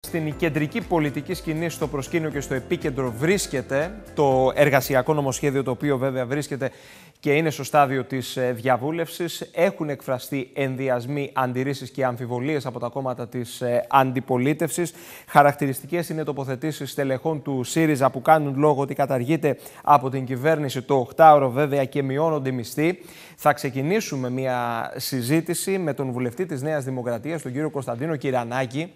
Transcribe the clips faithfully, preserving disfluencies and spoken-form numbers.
στην κεντρική πολιτική σκηνή, στο προσκήνιο και στο επίκεντρο βρίσκεται το εργασιακό νομοσχέδιο, το οποίο βέβαια βρίσκεται και είναι στο στάδιο της διαβούλευσης. Έχουν εκφραστεί ενδιασμοί, αντιρρήσεις και αμφιβολίες από τα κόμματα της αντιπολίτευσης. Χαρακτηριστικές είναι τοποθετήσεις στελεχών του ΣΥΡΙΖΑ που κάνουν λόγο ότι καταργείται από την κυβέρνηση το οκτάωρο βέβαια και μειώνονται οι μισθοί. Θα ξεκινήσουμε μια συζήτηση με τον βουλευτή της Νέας Δημοκρατίας, τον κύριο Κωνσταντίνο Κυρανάκη.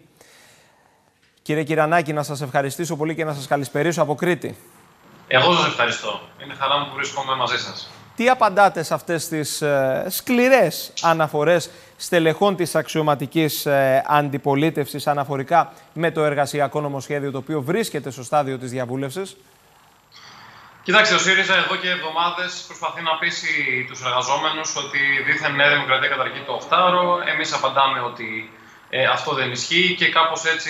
Κύριε Κυρανάκη, να σας ευχαριστήσω πολύ και να σας καλησπερίσω από Κρήτη. Εγώ σας ευχαριστώ. Είναι χαρά μου που βρίσκομαι μαζί σας. Τι απαντάτε σε αυτές τις ε, σκληρές αναφορές στελεχών της αξιωματικής ε, αντιπολίτευσης αναφορικά με το εργασιακό νομοσχέδιο, το οποίο βρίσκεται στο στάδιο της διαβούλευσης? Κοιτάξτε, ο ΣΥΡΙΖΑ εδώ και εβδομάδες προσπαθεί να πείσει τους εργαζόμενους ότι δίθεν Νέα Δημοκρατία καταργεί το οκτάωρο. Εμείς απαντάμε ότι ε, αυτό δεν ισχύει και κάπως έτσι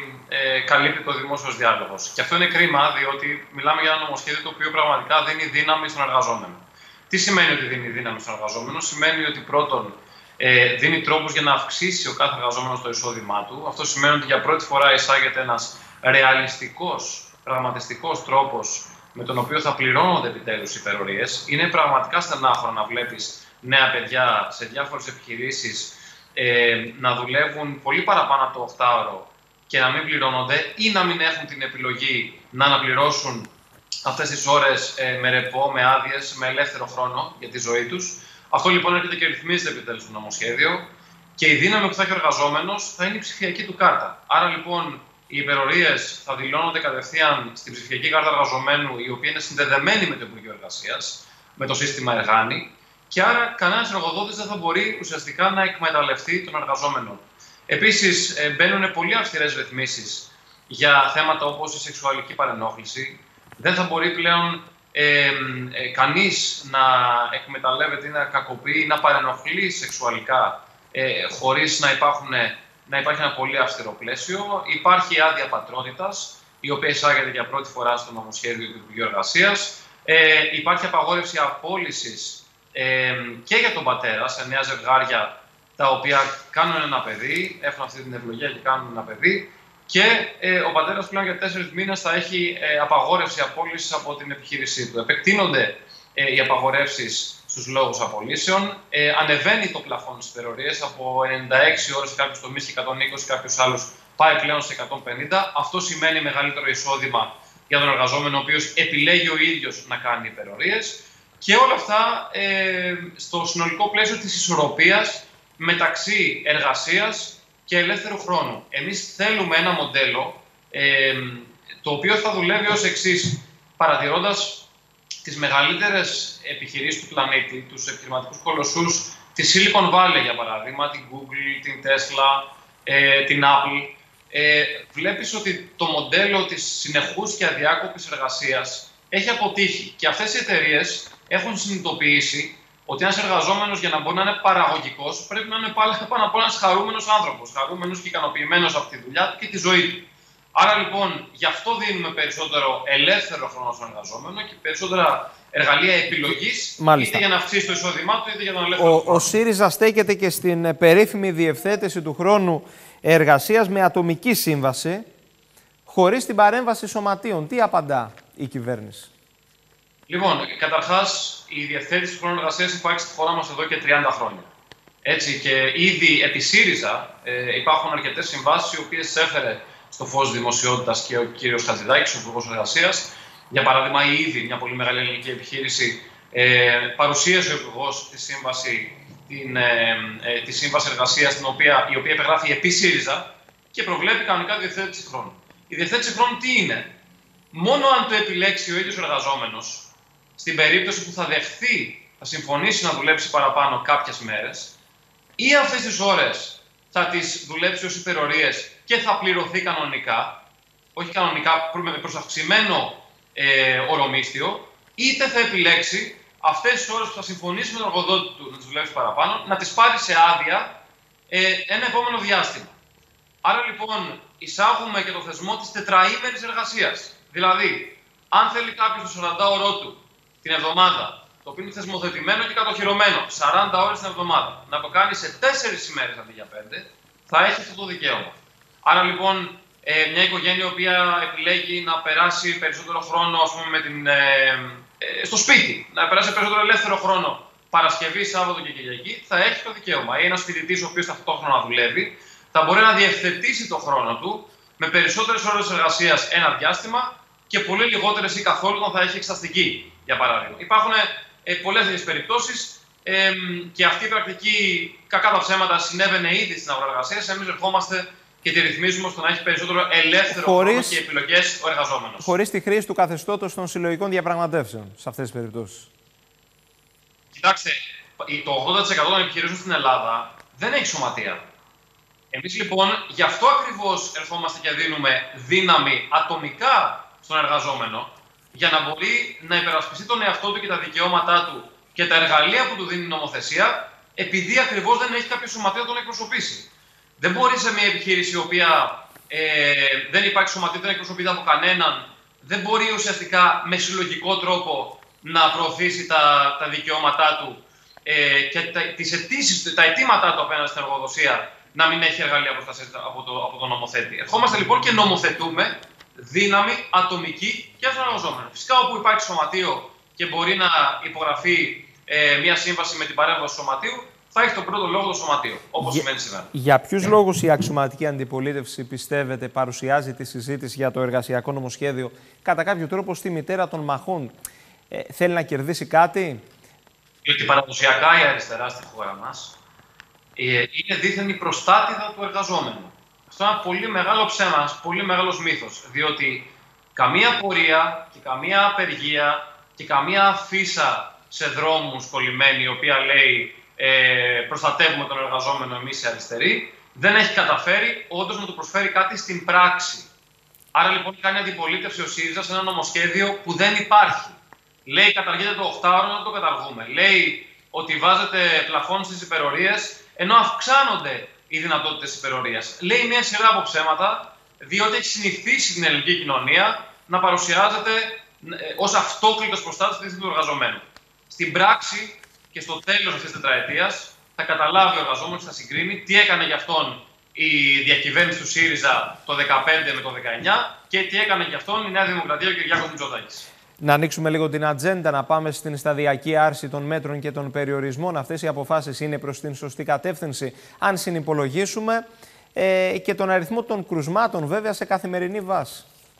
ε, καλύπτει το δημόσιος διάλογος. Και αυτό είναι κρίμα, διότι μιλάμε για ένα νομοσχέδιο το οποίο πραγματικά δίνει δύναμη στον εργαζόμενο. Τι σημαίνει ότι δίνει δύναμη στον εργαζόμενο? Σημαίνει ότι πρώτον ε, δίνει τρόπους για να αυξήσει ο κάθε εργαζόμενος το εισόδημά του. Αυτό σημαίνει ότι για πρώτη φορά εισάγεται ένας ρεαλιστικός, πραγματιστικός τρόπος με τον οποίο θα πληρώνονται επιτέλους οι υπερορίες. Είναι πραγματικά στενάχωρο να βλέπεις νέα παιδιά σε διάφορες επιχειρήσεις ε, να δουλεύουν πολύ παραπάνω από το οκτάωρο και να μην πληρώνονται ή να μην έχουν την επιλογή να αναπληρώσουν αυτές τις ώρες ε, με ρεπό, με άδειες, με ελεύθερο χρόνο για τη ζωή τους. Αυτό λοιπόν έρχεται και ρυθμίζεται επιτέλους στο νομοσχέδιο και η δύναμη που θα έχει ο εργαζόμενος θα είναι η ψηφιακή του κάρτα. Άρα λοιπόν οι υπερορίες θα δηλώνονται κατευθείαν στην ψηφιακή κάρτα εργαζομένου, η οποία είναι συνδεδεμένη με το Υπουργείο Εργασίας, με το σύστημα Εργάνη, και άρα κανένας εργοδότης δεν θα μπορεί ουσιαστικά να εκμεταλλευτεί τον εργαζόμενο. Επίσης, μπαίνουν πολύ αυστηρές ρυθμίσεις για θέματα όπως η σεξουαλική παρενόχληση. Δεν θα μπορεί πλέον ε, ε, κανείς να εκμεταλλεύεται ή να κακοποιεί ή να παρενοχλεί σεξουαλικά ε, χωρίς να υπάρχουν. να υπάρχει ένα πολύ αυστηρό πλαίσιο. Υπάρχει άδεια πατρότητας, η οποία εισάγεται για πρώτη φορά στο νομοσχέδιο του Υπουργείου Εργασίας. Ε, υπάρχει απαγόρευση απόλυσης ε, και για τον πατέρα σε νέα ζευγάρια τα οποία κάνουν ένα παιδί, έχουν αυτή την ευλογία και κάνουν ένα παιδί. Και ε, ο πατέρας πλέον για τέσσερις μήνες θα έχει ε, απαγόρευση απόλυσης από την επιχείρησή του. Επεκτείνονται ε, οι απαγορεύσεις στους λόγους απολύσεων. Ε, ανεβαίνει το πλαφόν στις υπερορίες από ενενήντα έξι ώρες σε κάποιους τομείς και εκατόν είκοσι σε κάποιους άλλους, πάει πλέον σε εκατόν πενήντα. Αυτό σημαίνει μεγαλύτερο εισόδημα για τον εργαζόμενο, ο οποίος επιλέγει ο ίδιος να κάνει υπερορίες. Και όλα αυτά ε, στο συνολικό πλαίσιο της ισορροπίας μεταξύ εργασίας και ελεύθερου χρόνου. Εμείς θέλουμε ένα μοντέλο ε, το οποίο θα δουλεύει ως εξής, παρατηρώντας τις μεγαλύτερες επιχειρήσεις του πλανήτη, τους επιχειρηματικούς κολοσσούς, τη Silicon Valley για παράδειγμα, την Google, την Tesla, ε, την Apple, ε, βλέπεις ότι το μοντέλο της συνεχούς και αδιάκοπης εργασίας έχει αποτύχει. Και αυτές οι εταιρείες έχουν συνειδητοποιήσει ότι ένας εργαζόμενος για να μπορεί να είναι παραγωγικός πρέπει να είναι πάνω απ' όλα ένας χαρούμενος άνθρωπος, χαρούμενος και ικανοποιημένος από τη δουλειά του και τη ζωή του. Άρα λοιπόν, γι' αυτό δίνουμε περισσότερο ελεύθερο χρόνο στον εργαζόμενο και περισσότερα εργαλεία επιλογής, είτε για να αυξήσει το εισόδημά του, είτε για τον ελεύθερο ο, χρόνο. Ο ΣΥΡΙΖΑ στέκεται και στην περίφημη διευθέτηση του χρόνου εργασίας με ατομική σύμβαση, χωρίς την παρέμβαση σωματείων. Τι απαντά η κυβέρνηση? Λοιπόν, καταρχάς, η διευθέτηση του χρόνου εργασίας υπάρχει στη χώρα μας εδώ και τριάντα χρόνια. Έτσι, και ήδη επί ΣΥΡΙΖΑ ε, υπάρχουν αρκετές συμβάσεις, οι οποίες έφερε στο φως δημοσιότητας και ο κύριος Χατζηδάκης, ο Υπουργός Εργασίας. Για παράδειγμα, η ήδη μια πολύ μεγάλη ελληνική επιχείρηση ε, παρουσίασε ο Υπουργός τη σύμβαση, την, ε, ε, τη σύμβαση εργασίας, την οποία, η οποία υπεγράφει επί ΣΥΡΙΖΑ και προβλέπει κανονικά διευθέτηση χρόνου. Η διευθέτηση χρόνου τι είναι? Μόνο αν το επιλέξει ο ίδιος ο εργαζόμενος, στην περίπτωση που θα δεχθεί, θα συμφωνήσει να δουλέψει παραπάνω κάποιες μέρες, ή αυτές τις ώρες θα τις δουλέψει ως υπερορίες και θα πληρωθεί κανονικά, όχι κανονικά προς αυξημένο ε, ορομίσθιο, είτε θα επιλέξει αυτές τις ώρες που θα συμφωνήσει με τον εργοδότη του να τις δουλέψει παραπάνω, να τις πάρει σε άδεια ε, ένα επόμενο διάστημα. Άρα λοιπόν εισάγουμε και το θεσμό της τετραήμερης εργασίας. Δηλαδή, αν θέλει κάποιος το σαραντάωρό του την εβδομάδα, το οποίο είναι θεσμοθετημένο και κατοχυρωμένο, σαράντα ώρες την εβδομάδα, να το κάνει σε τέσσερις ημέρες αντί για πέντε, θα έχει αυτό το δικαίωμα. Άρα λοιπόν Ε, μια οικογένεια η οποία επιλέγει να περάσει περισσότερο χρόνο, ας πούμε, με την, ε, ε, στο σπίτι, να περάσει περισσότερο ελεύθερο χρόνο Παρασκευή, Σάββατο και Κυριακή, θα έχει το δικαίωμα. Ή ένας φοιτητής ο οποίος ταυτόχρονα δουλεύει, θα μπορεί να διευθετήσει το χρόνο του με περισσότερες ώρες εργασίας ένα διάστημα και πολύ λιγότερες ή καθόλου όταν θα έχει εξεταστική, για παράδειγμα. Υπάρχουν ε, πολλές τέτοιες περιπτώσεις ε, και αυτή η πρακτική, κακά τα ψέματα, συνέβαινε ήδη στην αγορά εργασίας. Εμείς ερχόμαστε και τη ρυθμίζουμε ώστε να έχει περισσότερο ελεύθερο χωρίς, χρόνο και επιλογές ο εργαζόμενος. Χωρίς τη χρήση του καθεστώτος των συλλογικών διαπραγματεύσεων σε αυτές τις περιπτώσεις. Κοιτάξτε, το ογδόντα τοις εκατό των επιχειρήσεων στην Ελλάδα δεν έχει σωματεία. Εμείς λοιπόν γι' αυτό ακριβώς ερχόμαστε και δίνουμε δύναμη ατομικά στον εργαζόμενο για να μπορεί να υπερασπιστεί τον εαυτό του και τα δικαιώματά του και τα εργαλεία που του δίνει η νομοθεσία, επειδή ακριβώς δεν έχει κάποιο σωματείο να τον εκπροσωπήσει. Δεν μπορεί σε μια επιχείρηση η οποία ε, δεν υπάρχει σωματείο, δεν εκπροσωπείται από κανέναν, δεν μπορεί ουσιαστικά με συλλογικό τρόπο να προωθήσει τα, τα δικαιώματά του ε, και τα, τις αιτήσεις, τα αιτήματά του απέναντι στην εργοδοσία να μην έχει εργαλεία προστασία από, το, από τον νομοθέτη. Ερχόμαστε λοιπόν και νομοθετούμε δύναμη ατομική και στον εργαζόμενο. Φυσικά, όπου υπάρχει σωματείο και μπορεί να υπογραφεί ε, μια σύμβαση με την παρέμβαση του σωματείου, θα έχει τον πρώτο λόγο το σωματείο, όπως για, σημαίνει σήμερα. Για ποιους λόγους η αξιωματική αντιπολίτευση, πιστεύετε, παρουσιάζει τη συζήτηση για το εργασιακό νομοσχέδιο κατά κάποιο τρόπο στη μητέρα των μαχών? Ε, θέλει να κερδίσει κάτι? Διότι παραδοσιακά η αριστερά στη χώρα μας ε, είναι δίθεν η προστάτηδα του εργαζόμενου. Αυτό είναι ένα πολύ μεγάλο ψέμα, ένας πολύ μεγάλος μύθος. Διότι καμία πορεία και καμία απεργία και καμία φύσα σε δρόμους κολλημένη, η οποία λέει ε, προστατεύουμε τον εργαζόμενο εμείς οι αριστεροί, δεν έχει καταφέρει όντως να του προσφέρει κάτι στην πράξη. Άρα λοιπόν κάνει αντιπολίτευση ο ΣΥΡΙΖΑ σε ένα νομοσχέδιο που δεν υπάρχει. Λέει καταργείται το οκτάωρο, να το καταργούμε. Λέει ότι βάζετε πλαφόν στις υπερορίες, ενώ αυξάνονται οι δυνατότητες υπερορίας. Λέει μια σειρά από ψέματα, διότι έχει συνηθίσει την ελληνική κοινωνία να παρουσιάζεται ως αυτόκλητος προστάτης του εργαζομένου. Στην πράξη και στο τέλος αυτής της τετραετίας θα καταλάβει ο εργαζόμενος, θα συγκρίνει τι έκανε για αυτόν η διακυβέρνηση του ΣΥΡΙΖΑ το δεκαπέντε με το δεκαεννιά και τι έκανε για αυτόν η Νέα Δημοκρατία και ο Κυριάκος Μητσοτάκης. Να ανοίξουμε λίγο την ατζέντα, να πάμε στην σταδιακή άρση των μέτρων και των περιορισμών. Αυτές οι αποφάσεις είναι προς την σωστή κατεύθυνση, αν συνυπολογίσουμε ε, και τον αριθμό των κρουσμάτων, βέβαια, σε καθημερινή βάση.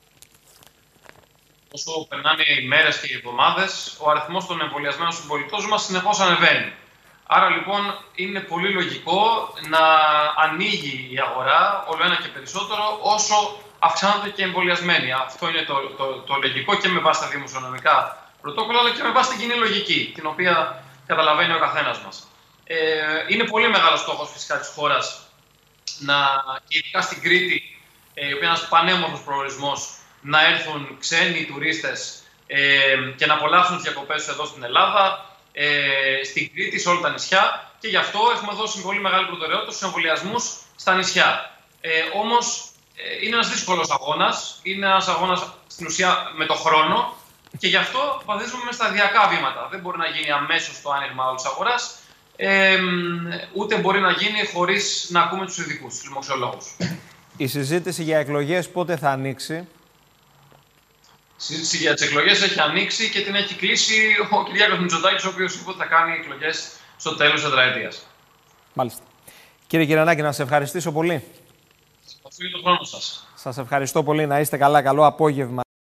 Όσο περνάνε οι μέρες και οι εβδομάδες, ο αριθμός των εμβολιασμένων συμπολιτών μας συνεχώς ανεβαίνει. Άρα λοιπόν είναι πολύ λογικό να ανοίγει η αγορά όλο ένα και περισσότερο όσο αυξάνονται και εμβολιασμένοι. Αυτό είναι το, το, το λογικό και με βάση τα δημοσιονομικά πρωτόκολλα, αλλά και με βάση την κοινή λογική, την οποία καταλαβαίνει ο καθένας μας. Ε, είναι πολύ μεγάλος στόχος φυσικά της χώρας, να, και ειδικά στην Κρήτη, ε, η οποία είναι ένας πανέμορφος προορισμός, να έρθουν ξένοι τουρίστες ε, και να απολαύσουν τις διακοπές τους εδώ στην Ελλάδα, ε, στην Κρήτη, σε όλα τα νησιά, και γι' αυτό έχουμε δώσει πολύ μεγάλη προτεραιότητα στους εμβολιασμούς στα νησιά. Ε, όμως ε, είναι ένας δύσκολος αγώνας, είναι ένας αγώνας στην ουσία με το χρόνο και γι' αυτό παθήσουμε με σταδιακά βήματα. Δεν μπορεί να γίνει αμέσως το άνοιγμα όλης της αγοράς, ε, ούτε μπορεί να γίνει χωρίς να ακούμε τους ειδικούς, τους λοιμοξιολόγους. Η συζήτηση για εκλογές πότε θα ανοίξει? Η συζήτηση για τις εκλογές έχει ανοίξει και την έχει κλείσει ο Κυριάκος Μητσοτάκης, ο οποίος είπε ότι θα κάνει εκλογές στο τέλος της τετραετίας. Μάλιστα. Κύριε Κυρανάκη, να σε ευχαριστήσω πολύ. Σας ευχαριστώ για τον χρόνο σας. Σας ευχαριστώ πολύ. Να είστε καλά. Καλό απόγευμα.